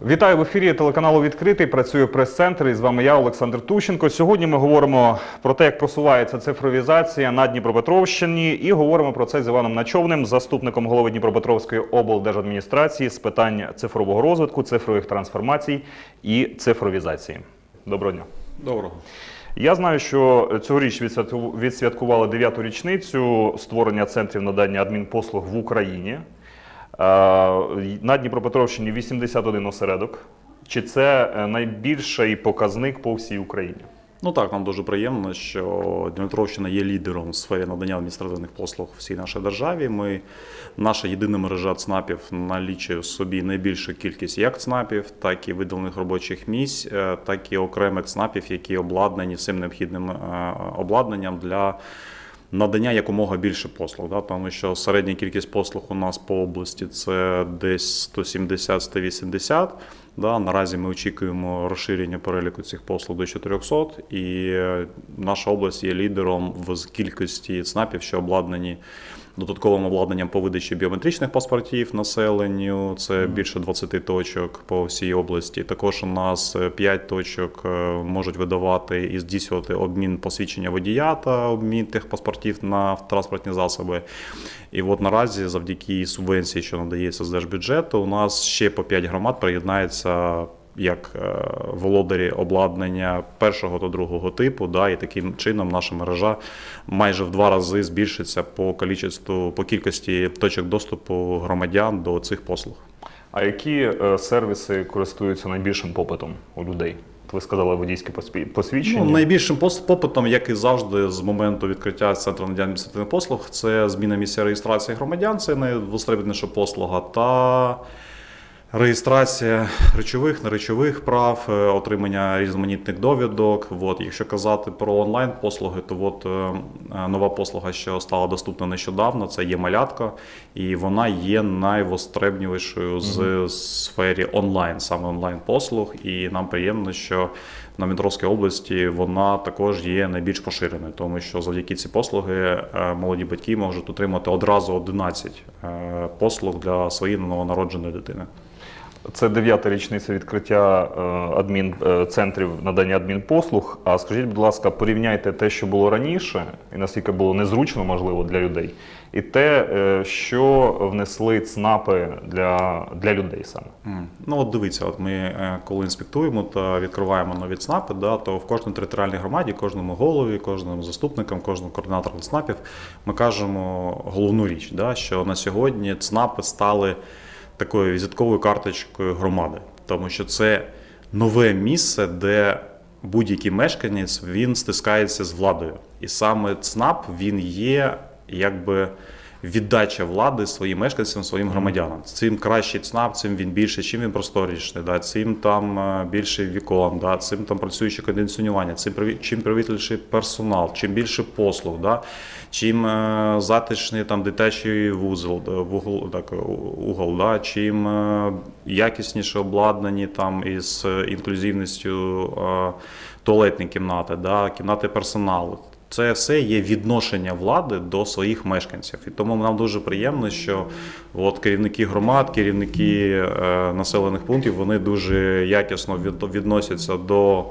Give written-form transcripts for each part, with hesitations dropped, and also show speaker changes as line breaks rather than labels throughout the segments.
Вітаю в ефірі телеканалу «Відкритий». Працює прес-центр і з вами я, Олександр Тущенко. Сьогодні ми говоримо про те, як просувається цифровізація на Дніпропетровщині. І говоримо про це з Іваном Начовним, заступником голови Дніпропетровської облдержадміністрації з питань цифрового розвитку, цифрових трансформацій і цифровізації. Доброго дня.
Доброго. Я
знаю, що цьогоріч відсвяткували 9-ту річницю створення центрів надання адмінпослуг в Україні. На Дніпропетровщині 81 осередок. Чи це найбільший показник по всій Україні?
Ну так, нам дуже приємно, що Дніпропетровщина є лідером в сфері надання адміністративних послуг всій нашій державі. Наша єдина мережа ЦНАПів налічує в собі найбільшу кількість як ЦНАПів, так і виділених робочих місць, так і окремих ЦНАПів, які обладнані всім необхідним обладнанням для надання якомога більше послуг, тому що середня кількість послуг у нас по області це десь 170-180. Наразі ми очікуємо розширення переліку цих послуг до 400, і наша область є лідером в кількості ЦНАПів, що обладнані додатковим обладнанням по видачі біометричних паспортів населенню. Це більше 20 точок по всій області. Також у нас 5 точок можуть видавати і здійснювати обмін посвідчення водія та обмін тих паспортів на транспортні засоби. І от наразі завдяки субвенції, що надається з держбюджету, у нас ще по 5 громад приєднається як володарі обладнання першого та другого типу, і таким чином наша мережа майже в 2 рази збільшиться по кількості точок доступу громадян до цих послуг.
А які сервіси користуються найбільшим попитом у людей? Ви сказали, водійське посвідчення.
Найбільшим попитом, як і завжди, з моменту відкриття Центру надання адміністративних послуг, це зміна місця реєстрації громадян, це найвостребуваніша послуга, та реєстрація речових, неречових прав, отримання різноманітних довідок. Якщо казати про онлайн-послуги, то нова послуга, що стала доступна нещодавно, це Е-малятко, і вона є найвостребнішою з сфері онлайн, саме онлайн-послуг, і нам приємно, що на Дніпровській області вона також є найбільш поширеною, тому що завдяки цій послуги молоді батьки можуть отримати одразу 11 послуг для своєї новонародженої дитини.
Це 9-та річниця відкриття центрів надання адмінпослуг. А скажіть, будь ласка, порівняйте те, що було раніше, і наскільки було незручно, можливо, для людей, і те, що внесли ЦНАПи для людей саме.
Дивіться, ми коли інспектуємо та відкриваємо нові ЦНАПи, то в кожній територіальній громаді, кожному голові, кожному заступникам, кожному координатору ЦНАПів ми кажемо головну річ, що на сьогодні ЦНАПи стали такою візитковою карточкою громади, тому що це нове місце, де будь-який мешканець, він стискається з владою. І саме ЦНАП, він є якби віддача влади своїм мешканцям, своїм громадянам. Чим кращий ЦНАП, цим він більше, чим він просторіший, цим там більше вікон, цим там працююче кондиціонування, чим привітливіший персонал, чим більше послуг, чим затишний там дитячий угол, чим якісніше обладнані там із інклюзивністю туалетні кімнати, кімнати персоналу. Це все є відношення влади до своїх мешканців. І тому нам дуже приємно, що керівники громад, керівники населених пунктів, вони дуже якісно відносяться до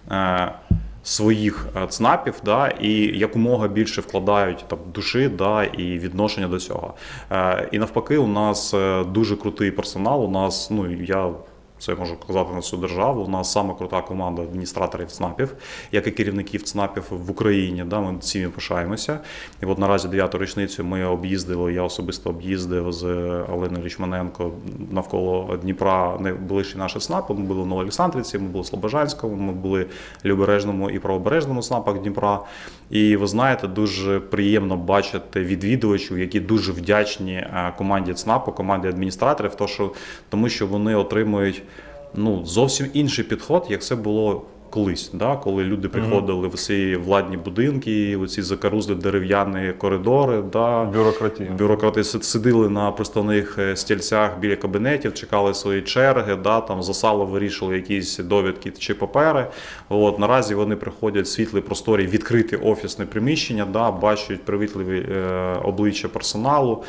своїх ЦНАПів, і якомога більше вкладають душі і відношення до цього. І навпаки, у нас дуже крутий персонал, у нас, я це можу казати на всю державу, у нас саме крута команда адміністраторів ЦНАПів, як і керівників ЦНАПів в Україні, ми цим пишаємося. І наразі 9-ту річницю ми об'їздили, я особисто об'їздив з Оленою Річманенко навколо Дніпра найближчі наші ЦНАПи. Ми були в Новоолександрівці, ми були в Слобожанському, ми були в Лівобережному і Правобережному ЦНАПах Дніпра. І ви знаєте, дуже приємно бачити відвідувачів, які дуже вдячні команді ЦНАПу, команді адміністраторів, тому що вони отримують зовсім інший підход, як це було колись, коли люди приходили в ці владні будинки, в ці закарузлі дерев'яні коридори, бюрократії сиділи на приставних стільцях біля кабінетів, чекали свої черги, там за сало вирішили якісь довідки чи папери. Наразі вони приходять в світлі просторі, відкриті офісне приміщення, бачать привітливі обличчя персоналу.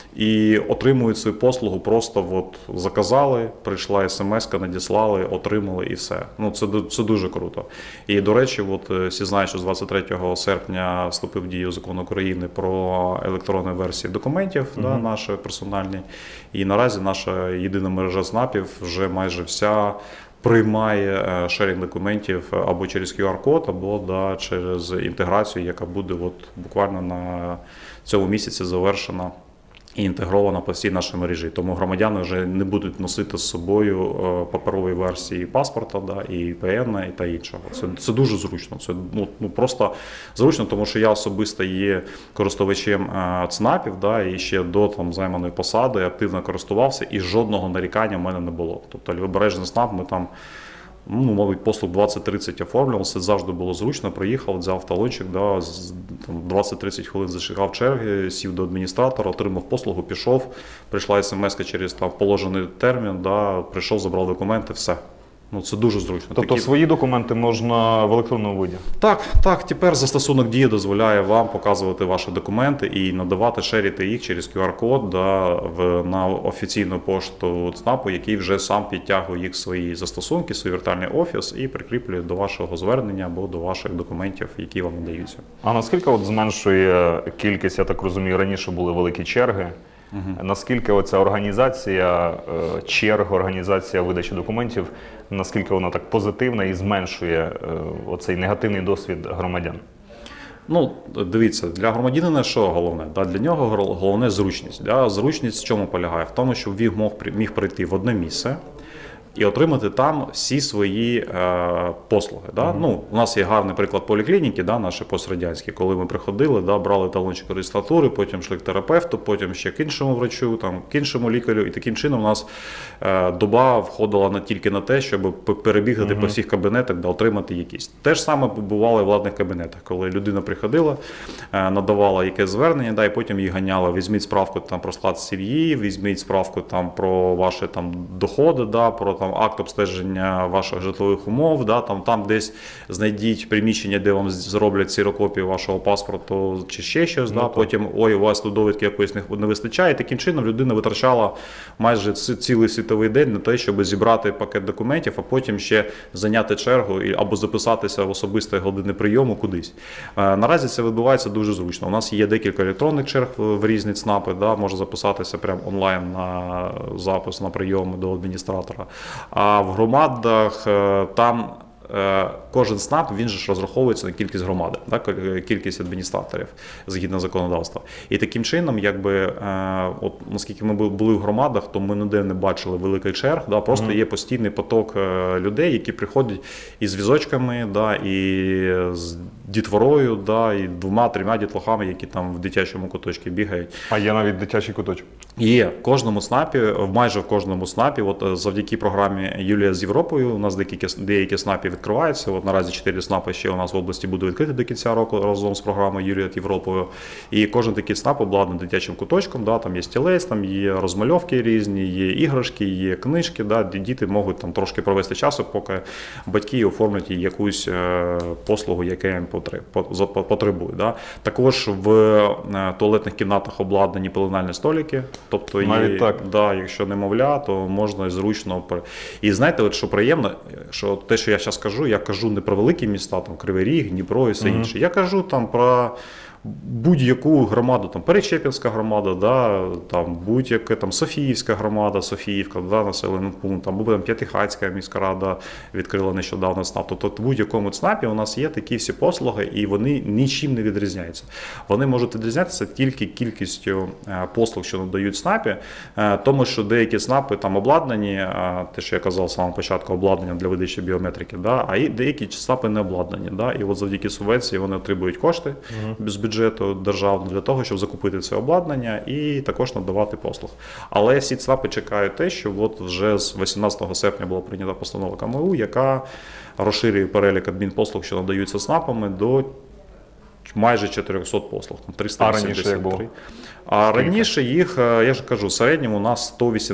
і отримують свою послугу, просто от заказали, прийшла смс-ка, надіслали, отримали і все. Ну, це дуже круто. І, до речі, от всі знають, що з 23 серпня вступив в дію закон України про електронні версії документів, да, наші персональні. І наразі наша єдина мережа ЦНАПів вже майже вся приймає шерінг документів або через QR-код, або через інтеграцію, яка буде от буквально на цьому місяці завершена і інтегрована по всій нашій мережі. Тому громадяни вже не будуть носити з собою паперові версії паспорта, і ПН, і та іншого. Це дуже зручно. Це просто зручно, тому що я особисто є користувачем ЦНАПів, і ще до займаної посади активно користувався, і жодного нарікання в мене не було. Тобто Лівобережний ЦНАП, ми там, мабуть, послуг 20-30 оформлював, це завжди було зручно, приїхав, взяв талончик, 20-30 хвилин зачекав черги, сів до адміністратора, отримав послугу, пішов, прийшла смс-ка через положений термін, прийшов, забрав документи, все. Це дуже зручно.
Тобто свої документи можна в електронному виді?
Так. Тепер застосунок Дія дозволяє вам показувати ваші документи і надавати, шерити їх через QR-код на офіційну пошту ЦНАПу, який вже сам підтягує їх в свої застосунки, свій віртуальний офіс і прикріплює до вашого звернення або до ваших документів, які вам надаються.
А наскільки зменшує кількість, я так розумію, раніше були великі черги? Наскільки оця організація черг, організація видачі документів, наскільки вона так позитивна і зменшує оцей негативний досвід громадян?
Дивіться, для громадянина що головне? Для нього головне зручність. Зручність в чому полягає? В тому, що він міг прийти в одне місце і отримати там всі свої послуги. У нас є гарний приклад поліклініки, наші пострадянські, коли ми приходили, брали талончик реєстратури, потім йшли к терапевту, потім ще к іншому врачу, к іншому лікарю. І таким чином у нас доба входила тільки на те, щоб перебігати по всіх кабінетах, отримати якісь. Те ж саме бувало і в владних кабінетах, коли людина приходила, надавала якесь звернення, і потім її ганяли. Візьміть справку про склад сім'ї, візьміть справку про ваші доходи, про акт обстеження ваших житлових умов, там десь знайдіть приміщення, де вам зроблять ксерокопію вашого паспорту чи ще щось, потім, у вас тут довідки якоїсь не вистачає. Таким чином людина витрачала майже цілий світовий день на те, щоб зібрати пакет документів, а потім ще зайняти чергу або записатися в особисті години прийому кудись. Наразі це відбувається дуже зручно. У нас є декілька електронних черг в різні ЦНАПи, можна записатися прямо онлайн на запис, на прийом до адміністратора. А в громадах там кожен ЦНАП, він же ж розраховується на кількість громади, кількість адміністраторів згідно законодавства. І таким чином, наскільки ми були в громадах, то ми ніде не бачили великих черг, просто є постійний поток людей, які приходять із візочками, і з дітворою, і 2-3 дітлахами, які там в дитячому куточку бігають.
А є навіть дитячий куточок?
Є. В кожному ЦНАПі, майже в кожному ЦНАПі, завдяки програмі «Юлія з Європою», у нас деякі ЦНАПи відкриваються. Наразі 4 ЦНАПи ще у нас в області будуть відкриті до кінця року разом з програмою «Юлія з Європою». І кожен такий ЦНАП обладнаний дитячим куточком, там є стілець, там є розмальовки різні, є іграшки, є книжки, де діти можуть там трошки провести часу, поки батьки оформлять якусь послугу, яка їм потребує. Також в туалетних кімнатах обладнані пеленальні столики. Тобто, якщо немовля, то можна і зручно. І знаєте, що приємно, що те, що я зараз кажу, я кажу не про великі міста, там Кривий Ріг, Дніпро і все інше. Я кажу там про будь-яку громаду, там Перечепінська громада, там будь-яка там Софіївська громада, Софіївка, населений пункт, або там П'ятихатська міська рада відкрила нещодавно ЦНАП. Тобто в будь-якому ЦНАПі у нас є такі всі послуги, і вони нічим не відрізняються. Вони можуть відрізнятися тільки кількістю послуг, що надають ЦНАПі, тому що деякі ЦНАПи там обладнані, те, що я казав з самого початку, обладнання для видачі біометрики, а деякі ЦНАПи не обладнані. І от завдяки субвенції вони отримують кошти з бюджету державного для того, щоб закупити це обладнання і також надавати послуг. Але всі ЦНАПи чекають те, що вже з 18 серпня була прийнята постанова КМУ, яка розширює перелік адмінпослуг, що надаються ЦНАПами, до майже 400 послуг, 383. А раніше їх, я ж кажу, в середньому у нас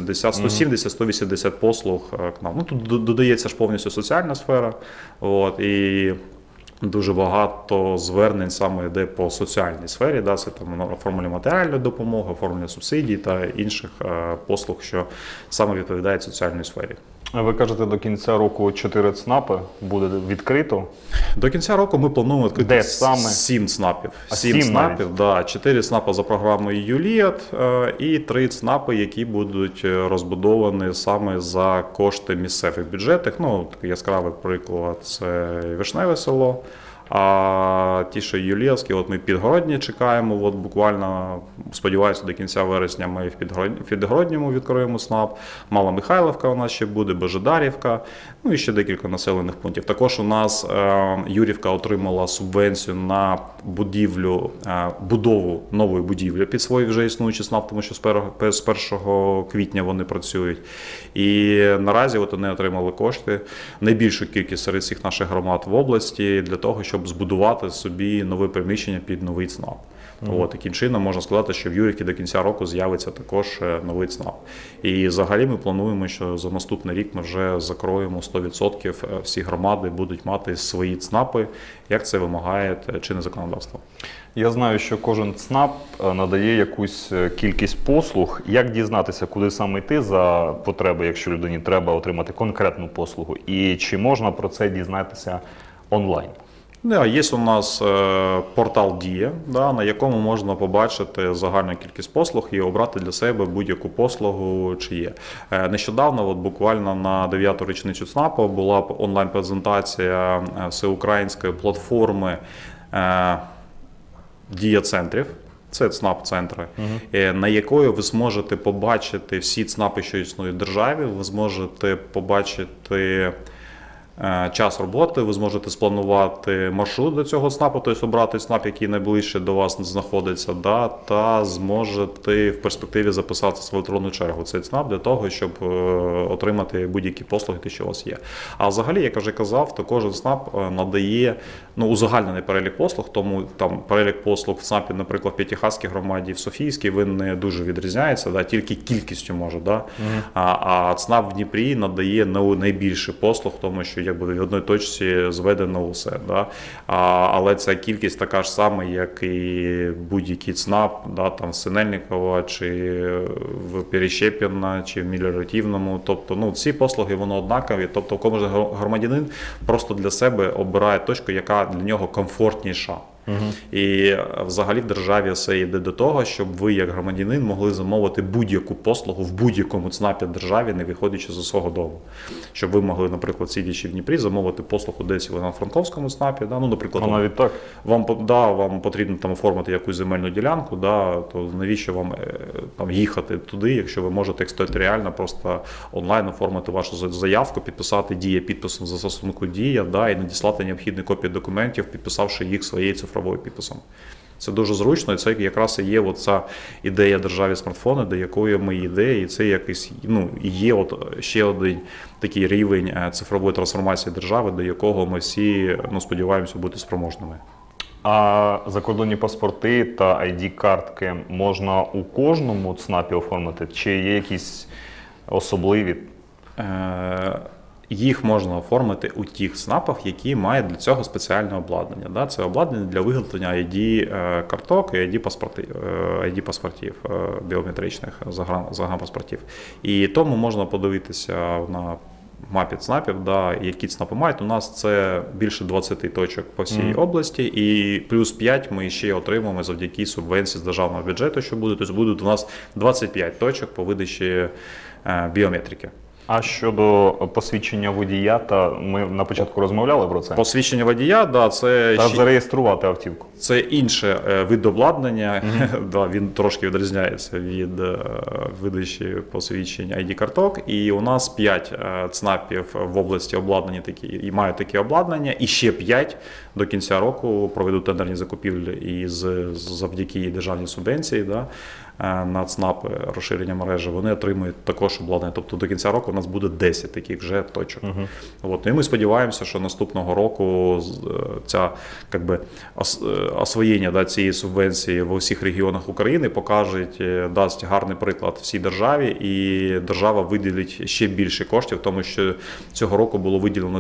170-180 послуг к нам. Тут додається ж повністю соціальна сфера, і Дуже багато звернень саме йде по соціальній сфері, да, це там оформлення матеріальної допомоги, оформлення субсидій та інших послуг, що саме відповідають соціальній сфері.
Ви кажете, до кінця року 4 ЦНАПи буде відкрито.
До кінця року ми плануємо відкрити
Де саме?
7 ЦНАПів.
А
7
7
ЦНАПів, да, 4 ЦНАПи за програмою ЮЛІАД і 3 ЦНАПи, які будуть розбудовані саме за кошти місцевих бюджетів. Ну, такий яскравий приклад – це Вишневе село. А ті, що Юліївські, от ми Підгородні чекаємо, от буквально, сподіваюся, до кінця вересня ми в Підгородньому відкриємо ЦНАП, Мала Михайлівка у нас ще буде, Божедарівка, ну і ще декілька населених пунктів. Також у нас Юрівка отримала субвенцію на будову нової будівлі під свої вже існуючі ЦНАП, тому що з 1 квітня вони працюють. І наразі от вони отримали кошти, найбільшу кількість серед всіх наших громад в області, для того, щоб збудувати собі нове приміщення під новий ЦНАП. От, таким чином можна сказати, що в Юрівці до кінця року з'явиться також новий ЦНАП. І взагалі ми плануємо, що за наступний рік ми вже закроємо 100%, всі громади будуть мати свої ЦНАПи, як це вимагає чинне законодавство.
Я знаю, що кожен ЦНАП надає якусь кількість послуг. Як дізнатися, куди саме йти за потреби, якщо людині треба отримати конкретну послугу? І чи можна про це дізнатися онлайн?
Да, є у нас портал Дія, да, на якому можна побачити загальну кількість послуг і обрати для себе будь-яку послугу, чи є. Нещодавно, от буквально на 9-ту річницю ЦНАПу, була онлайн-презентація всеукраїнської платформи Дія-центрів. Це ЦНАП-центри, на якої ви зможете побачити всі ЦНАПи, що існують в державі, ви зможете побачити час роботи, ви зможете спланувати маршрут до цього ЦНАПу, тобто обрати ЦНАП, який найближче до вас знаходиться, да, та зможете в перспективі записатися в електронну чергу цей ЦНАП для того, щоб отримати будь-які послуги, ті, що у вас є. А взагалі, як я вже казав, то кожен ЦНАП надає узагальнений перелік послуг, тому там перелік послуг в ЦНАПі, наприклад, в П'ятихатській громаді, в Софійській, він не дуже відрізняється, да, тільки кількістю може. Да. А ЦНАП в Дніпрі надає найбільше послуг, тому що якби в одній точці зведено усе. Да? Але ця кількість така ж сама, як і будь-який ЦНАП, да, там в Синельникова, чи в Перещепіна, чи в Меліоративному. Тобто, ці послуги, воно однакові. Тобто, кожен громадянин просто для себе обирає точку, яка для нього комфортніша. І взагалі в державі все йде до того, щоб ви, як громадянин, могли замовити будь-яку послугу в будь-якому ЦНАПі державі, не виходячи з свого дому. Щоб ви могли, наприклад, сидячи в Дніпрі, замовити послугу десь в Івано-Франковському ЦНАПі. Да? Наприклад,
навіть так.
Вам потрібно там оформити якусь земельну ділянку, да? То навіщо вам там їхати туди, якщо ви можете екстериторіально просто онлайн оформити вашу заявку, підписати Дія підписом за застосунку Дія, да? І надіслати необхідні копії документів, підписавши їх своєю цифровою підписом. Це дуже зручно, і це якраз і є ця ідея державі смартфону, до якої ми йде, і це якийсь, є ще один такий рівень цифрової трансформації держави, до якого ми всі, сподіваємося, бути спроможними.
А закордонні паспорти та ID-картки можна у кожному ЦНАПі оформити? Чи є якісь особливі?
Їх можна оформити у тих ЦНАПах, які мають для цього спеціальне обладнання. Да? Це обладнання для виготовлення ID-карток і ID-паспортів біометричних, загранпаспортів. І тому можна подивитися на мапі ЦНАПів, да, які ЦНАПи мають. У нас це більше 20 точок по всій області, і плюс 5 ми ще отримуємо завдяки субвенції з державного бюджету, що буде. Тобто будуть у нас 25 точок по видачі біометрики.
А щодо посвідчення водія, ми на початку розмовляли про це?
Посвідчення водія, да, це
та зареєструвати автівку.
Це інше вид обладнання, да, він трошки відрізняється від видачі посвідчень ID-карток. І у нас 5 ЦНАПів в області обладнані такі, і мають такі обладнання, і ще 5 до кінця року проведуть тендерні закупівлі і завдяки державній субвенції, да, на ЦНАП розширення мережі, вони отримують також обладнання. Тобто до кінця року у нас буде 10 таких вже точок. От, і ми сподіваємося, що наступного року ця освоєння цієї субвенції в усіх регіонах України дасть гарний приклад всій державі, і держава виділить ще більше коштів, тому що цього року було виділено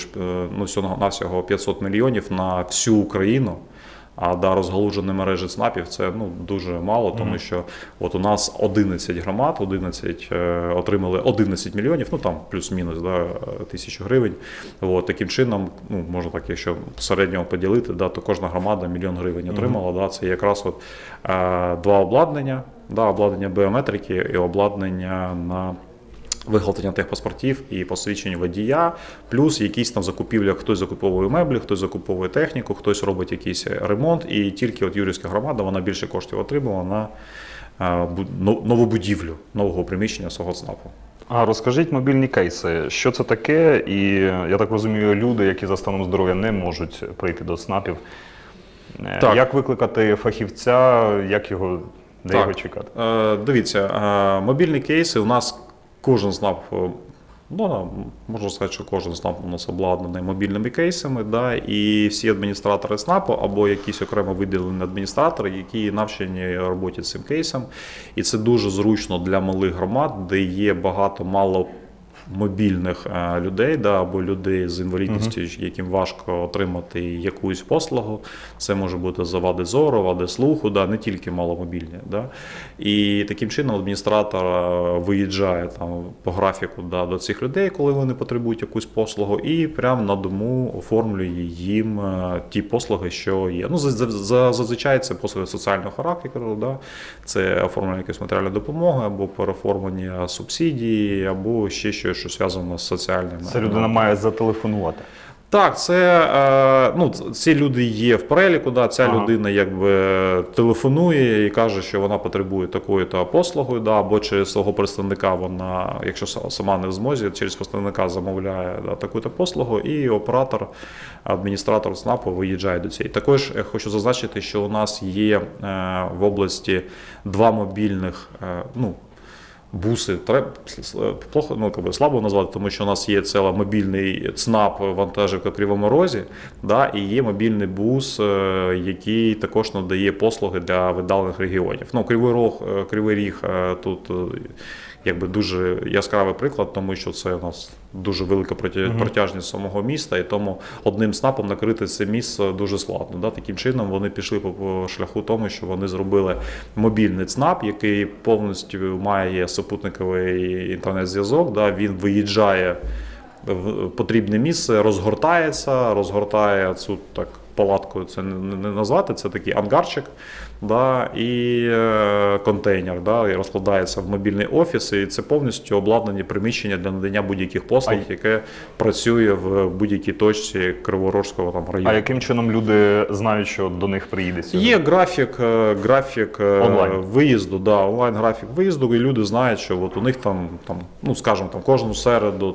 всього 500 мільйонів на всю Україну. А розгалужені мережі ЦНАПів це дуже мало, тому що от у нас 11 громад, 11 отримали 11 мільйонів, там плюс-мінус 1000 гривень. От, таким чином, можна так, якщо середнього поділити, то кожна громада 1 000 000 гривень отримала. Це якраз два обладнання, обладнання біометрики і обладнання на виготовлення техпаспортів і посвідчень водія, плюс якісь там закупівля, хтось закуповує меблі, хтось закуповує техніку, хтось робить якийсь ремонт, і тільки Юрівська громада, вона більше коштів отримала на нову будівлю, нового приміщення свого ЦНАПу.
А розкажіть мобільні кейси, що це таке, і я так розумію, люди, які за станом здоров'я не можуть прийти до ЦНАПів, як викликати фахівця, де його чекати?
Дивіться, мобільні кейси у нас кожен ЦНАП, можна сказати, що кожен ЦНАП у нас обладнаний мобільними кейсами, і всі адміністратори ЦНАПу або якісь окремо виділені адміністратори, які навчені роботі з цим кейсом. І це дуже зручно для малих громад, де є багато маломобільних людей, або людей з інвалідністю, яким важко отримати якусь послугу. Це може бути завади зору, вади слуху, не тільки маломобільні. І таким чином адміністратор виїжджає по графіку до цих людей, коли вони потребують якусь послугу, і прямо на дому оформлює їм ті послуги, що є. Зазвичай це послуги соціального характеру, це оформлення якоїсь матеріальної допомоги, або переоформлення субсидії, або ще щось, що зв'язано з соціальними.
Це людина має зателефонувати.
Так, ці люди є в переліку, ця людина телефонує і каже, що вона потребує такої-то послуги, або через свого представника вона, якщо сама не в змозі, через представника замовляє таку-то послугу, і оператор, адміністратор ЦНАПу виїжджає до цієї. Також я хочу зазначити, що у нас є в області 2 мобільних, буси, слабо назвати, тому що у нас є цілий мобільний ЦНАП вантажівка в Кривому Розі, і є мобільний бус, який також надає послуги для віддалених регіонів. Кривий Ріг тут дуже яскравий приклад, тому що це у нас дуже велика протяжність самого міста, і тому одним ЦНАПом накрити це місце дуже складно. Таким чином вони пішли по шляху тому, що вони зробили мобільний ЦНАП, який повністю має супутниковий інтернет-зв'язок, він виїжджає в потрібне місце, розгортає цю палаткою, це не назвати, це такий ангарчик, і контейнер, і розкладається в мобільний офіс, і це повністю обладнані приміщення для надання будь-яких послуг, яке працює в будь-якій точці Криворожського району.
А яким чином люди знають, що до них приїде сьогодні?
Є графік виїзду, онлайн-графік виїзду, і люди знають, що у них скажімо, кожну середу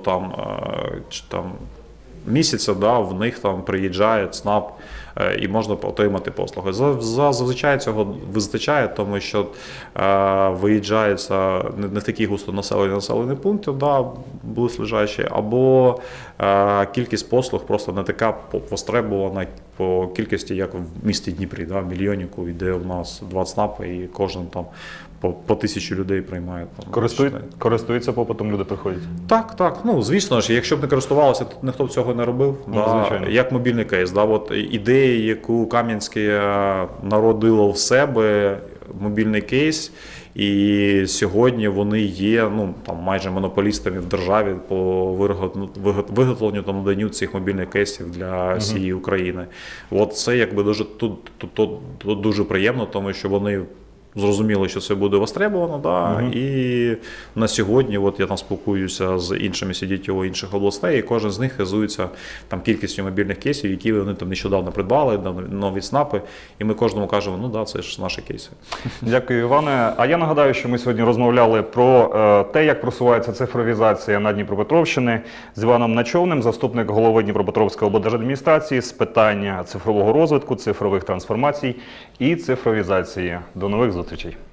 місяця, в них приїжджає ЦНАП і можна отримати послуги. Зазвичай цього вистачає, тому що виїжджаються не такі густо населені пункти, близлежачі, або кількість послуг просто не така востребована по кількості, як в місті Дніпрі, в мільйоннику, де у нас 2 ЦНАПи, і кожен по 1000 людей приймає.
Користуються попитом, люди приходять?
Так. Звісно ж, якщо б не користувалося, то ніхто б цього не робив. Як мобільний кейс. Ідея, яку Кам'янське народило в себе, мобільний кейс, і сьогодні вони є майже монополістами в державі по виготовленню та наданню цих мобільних кейсів для всієї України. Це дуже приємно, тому що вони зрозуміло, що це буде востребовано, і на сьогодні я спілкуюся з іншими CDTO інших областей, і кожен з них хизується кількістю мобільних кейсів, які вони нещодавно придбали, нові ЦНАПи, і ми кожному кажемо, це ж наші кейси.
Дякую, Іване. А я нагадаю, що ми сьогодні розмовляли про те, як просувається цифровізація на Дніпропетровщині з Іваном Начовним, заступник голови Дніпропетровської облдержадміністрації з питання цифрового розвитку, цифрових трансформацій і цифровізації. До нових зустрічей.